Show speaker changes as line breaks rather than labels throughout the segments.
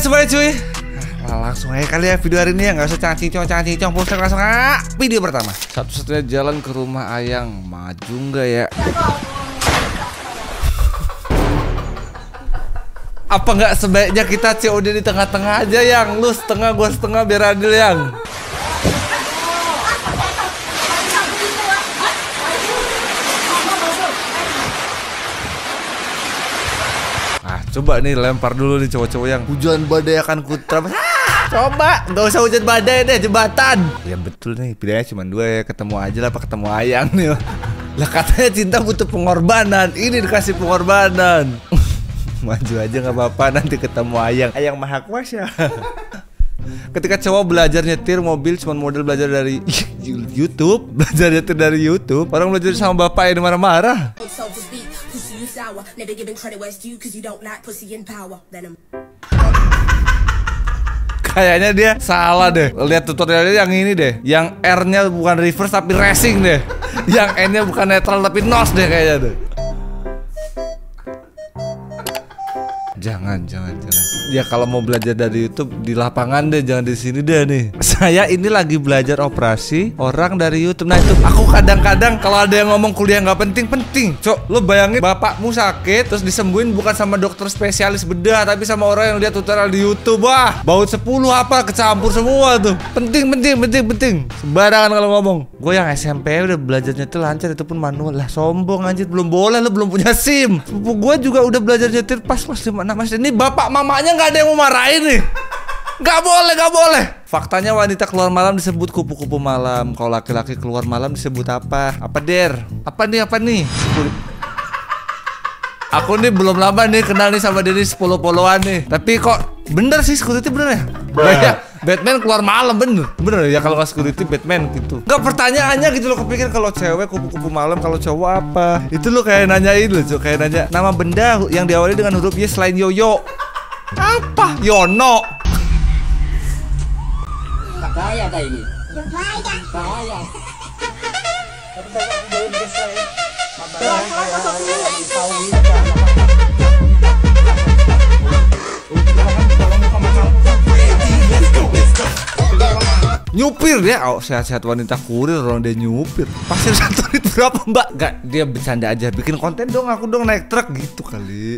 semuanya cuy. Langsung aja kali ya video hari ini ya, nggak usah cangcing-cong, poster langsung video pertama. Satu-satunya jalan ke rumah Ayang, maju nggak ya? Apa nggak sebaiknya kita COD di tengah-tengah aja Yang? Lu setengah, gua setengah biar adil Yang. Coba nih lempar dulu nih cowok-cowok yang hujan badai akan kuterap. Coba nggak usah hujan badai deh, jembatan. Ya betul nih, pilihannya cuma dua ya, ketemu aja lah apa ketemu Ayang nih. Lah katanya cinta butuh pengorbanan, ini dikasih pengorbanan. Maju aja nggak apa-apa, nanti ketemu Ayang. Ayang maha kuasa. Ketika cowok belajar nyetir mobil cuma model belajar dari YouTube, belajar nyetir dari YouTube, orang belajar sama bapak yang marah-marah. Kayaknya dia salah deh. Lihat tutorialnya yang ini deh. Yang R-nya bukan reverse tapi racing deh. Yang N-nya bukan netral tapi nose deh kayaknya deh. Jangan. Ya kalau mau belajar dari YouTube di lapangan deh, jangan di sini deh nih. Saya ini lagi belajar operasi orang dari YouTube. Nah itu aku kadang-kadang kalau ada yang ngomong kuliah nggak penting. Cok, lu bayangin bapakmu sakit terus disembuhin bukan sama dokter spesialis bedah tapi sama orang yang lihat tutorial di YouTube. Wah, baut 10 apa kecampur semua tuh. Penting. Sembarangan kalau ngomong. Gue yang SMP udah belajarnya tuh lancar, itu pun manual. Lah sombong anjir, belum boleh, lu belum punya SIM. Sepupu gue juga udah belajar nyetir pas kelas 5 6 SD. Ini bapak mamanya nggak ada yang mau marahin nih. Nggak boleh. Faktanya wanita keluar malam disebut kupu-kupu malam. Kalau laki-laki keluar malam disebut apa? Apa der? Apa nih? Aku nih belum lama nih kenal nih sama Dennis 10-10an nih. Tapi kok bener sih security bener ya? Ya Batman keluar malam bener ya, kalau nggak security Batman gitu. Nggak, pertanyaannya gitu loh, kepikir kalau cewek kupu-kupu malam, kalau cowok apa? Itu lo kayak nanyain loh, kayak nanya nama benda yang diawali dengan huruf Y selain Yoyo. Apa? Yono.
Bahaya dah ini. Bahaya.
Nyupir dia, sehat-sehat wanita kurir, orang dia nyupir. Pasir satu itu berapa mbak? Gak, dia bercanda aja, bikin konten dong, aku dong naik truk gitu kali.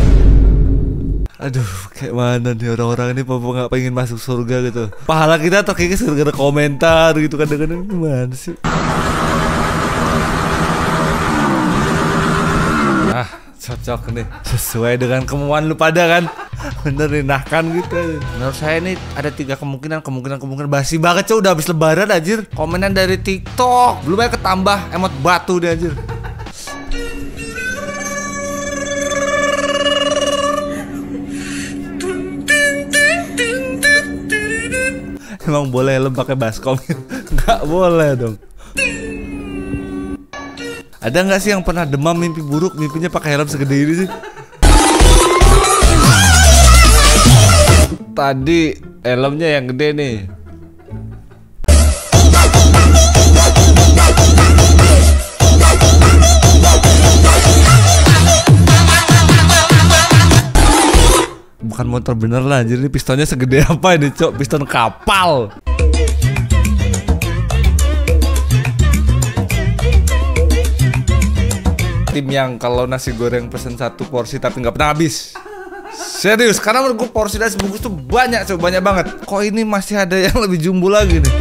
Aduh, kayak mana nih orang-orang ini apa nggak pengen masuk surga gitu? Pahala kita terkikis gara-gara komentar gitu, kadang-kadang gimana sih? Ah, cocok nih, sesuai dengan kemauan lu pada kan? Bener nih, nahkan gitu. Menurut saya ini ada 3 kemungkinan basi banget cow, udah habis lebaran anjir. Komenan dari TikTok, belum aja ketambah emot batu deh anjir. Emang boleh helm pakai baskom? Nggak boleh dong. Ada nggak sih yang pernah demam mimpi buruk, mimpinya pakai helm segede ini sih? Tadi helmnya yang gede nih. Bukan motor bener lah anjir, ini pistonnya segede apa ini cok, piston kapal. Tim yang kalau nasi goreng pesen 1 porsi tapi nggak pernah habis. Serius, karena menurut gue porsi nasi bungkus tuh banyak cok, banyak banget. Kok ini masih ada yang lebih jumbo lagi nih?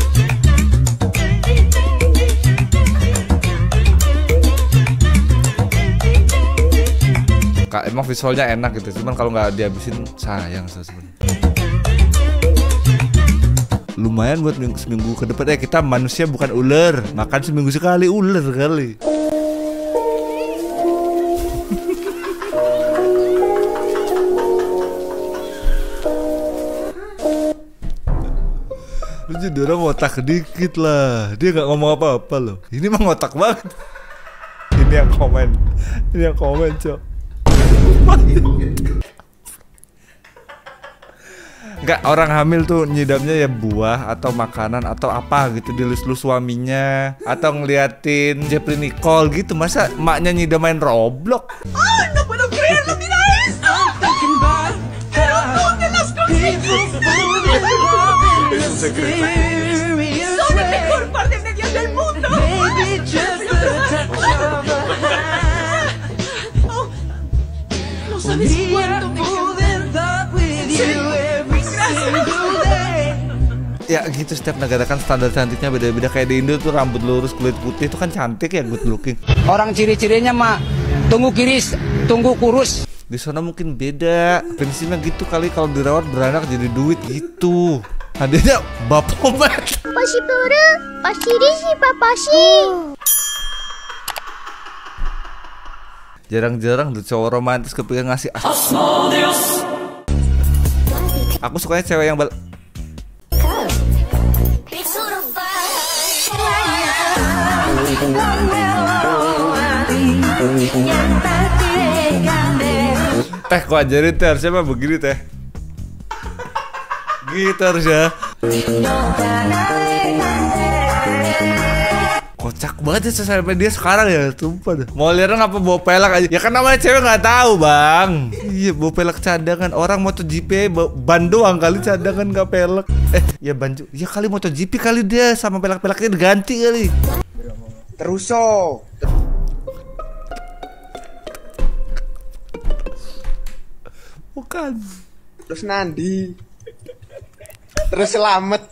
Emang visualnya enak gitu, cuman kalau nggak dihabisin sayang sebenarnya. Lumayan buat seminggu ke depan ya, kita manusia bukan ular, makan seminggu sekali ular kali. Lu jadi orang ngotak dikit lah, dia nggak ngomong apa-apa loh. Ini mah ngotak banget. Ini yang komen cok. Enggak, orang hamil tuh nyidamnya ya buah atau makanan atau apa gitu, dilus-lus suaminya atau ngeliatin Jeffrey Nicole gitu. Masa emaknya nyidam main Roblox?
No puedo creerlo, mira esto. Sono la mejor parte de Dios del mundo. Oh, no sabes cuánto me
Ya gitu, setiap negara kan standar cantiknya beda-beda. Kayak di Indo tuh rambut lurus, kulit putih itu kan cantik ya, good looking.
Orang ciri-cirinya mah tunggu kiris, tunggu kurus.
Di sana mungkin beda. Prinsipnya gitu kali, kalau dirawat beranak jadi duit gitu. Adanya bapomet.
Pashikuru, pashirishi, papashi.
Jarang-jarang tuh cowok romantis kepikiran ngasih Aku sukanya cewek yang Teh, kok ajarin teh, harusnya mah begini teh. Gitu harusnya. Kocak banget ya sosial media sekarang ya, sumpah dah. Mau lihat apa bawa pelek aja. Ya kan namanya cewek nggak tahu bang. Iya, bawa pelek cadangan. Orang MotoGP ban doang kali, cadangan nggak pelek. Ya banju. Ya kali MotoGP kali dia sama pelek-peleknya diganti kali.
Teruso.
Bukan.
Terus Nandi. Terus Selamet.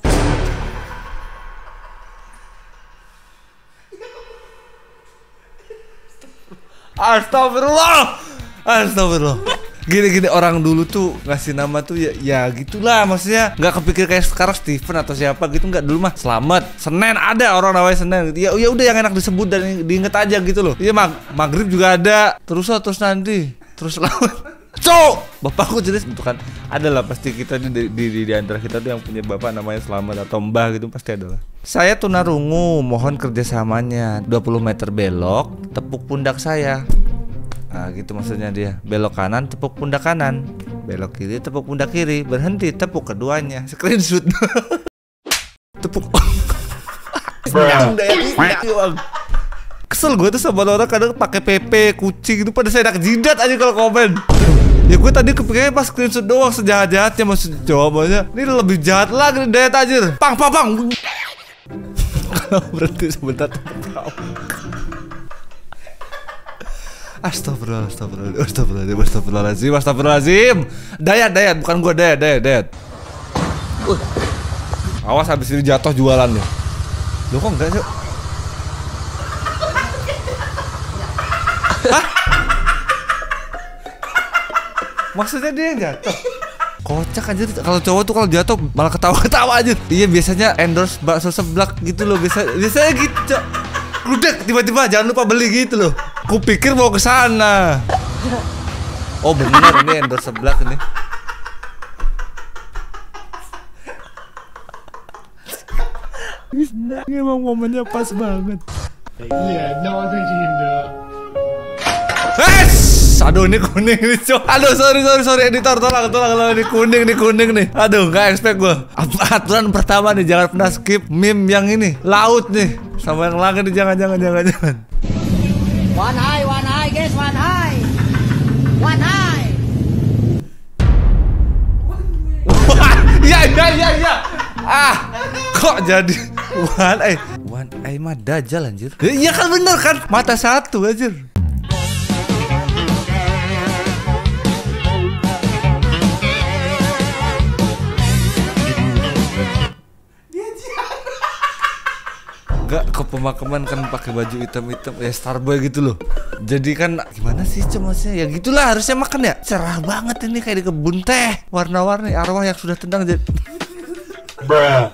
Astagfirullah. Astagfirullah. Gini-gini orang dulu tuh ngasih nama tuh ya gitulah, maksudnya nggak kepikir kayak sekarang Steven atau siapa gitu, nggak. Dulu mah Selamat, Senen ada orang namanya Senen gitu. Ya udah yang enak disebut dan diinget aja gitu loh. Iya, Maghrib juga ada. Terus nanti terus Selamat. Cok, bapakku jelas itu kan. Adalah pasti kita di antara kita tuh yang punya bapak namanya Selamat atau Mbah gitu, pasti adalah. Saya tunarungu, mohon kerjasamanya. 20 meter belok, tepuk pundak saya. Nah gitu maksudnya dia. Belok kanan, tepuk pundak kanan. Belok kiri, tepuk pundak kiri. Berhenti, tepuk keduanya. Screenshot. Tepuk. Kesel gue tuh sama orang kadang pakai PP kucing itu pada saya enak jidat aja kalau komen. Ya gue tadi kepikirnya pas screenshot doang, sejahat-jahatnya maksud jawabannya. Ini lebih jahat lagi nih, daya tajir. Pang. Berhenti sebentar. Astagfirullahaladzim. Dayat, bukan gua Dayat. Awas habis ini jatuh jualannya. Lu kok enggak sih? Hah? Maksudnya dia yang jatuh? Kocak aja. Kalau cowok tuh kalau jatuh malah ketawa-ketawa aja. Iya, biasanya endorse bakso seblak gitu loh. Biasanya gitu. Ludek tiba-tiba jangan lupa beli gitu loh. Kupikir mau ke sana. Oh bener, ini endorse seblak ini. Emang momennya pas banget. Iya, aduh ini kuning nih cok. Aduh sorry editor, tolong ini kuning nih. Aduh nggak expect gue. Aturan pertama nih, jangan pernah skip meme yang ini laut nih sama yang langit nih, jangan.
One eye guys, one eye.
Ya. Kok jadi one eye mah dajal anjir. Iya kan bener kan, mata satu anjir. Enggak, ke pemakaman kan pakai baju hitam ya, Starboy gitu loh. Jadi kan gimana sih maksudnya, ya gitulah harusnya makan ya. Cerah banget ini kayak di kebun teh, warna-warni arwah yang sudah tenang jadi. Bruh.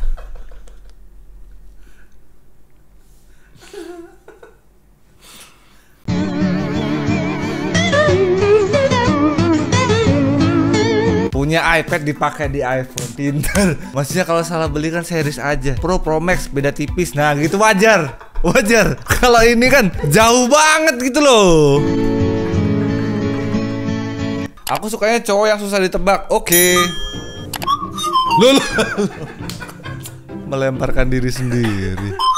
Punya iPad dipakai di iPhone, pinter. Maksudnya kalau salah beli kan series aja. Pro Max beda tipis. Nah gitu wajar. Kalau ini kan jauh banget gitu loh. Aku sukanya cowok yang susah ditebak. Oke. Melemparkan diri sendiri.